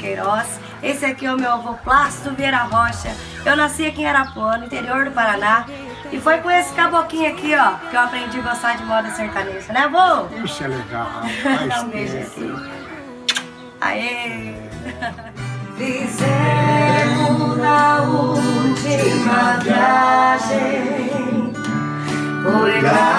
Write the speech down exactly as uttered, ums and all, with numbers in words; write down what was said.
Queiroz. Esse aqui é o meu avô Plácido Vieira Rocha. Eu nasci aqui em Arapuã, no interior do Paraná. E foi com esse caboquinho aqui, ó, que eu aprendi a gostar de moda sertaneja, né, vô? Isso é legal. Dá um beijo aqui. Aê! Fizemos na última viagem, foi lá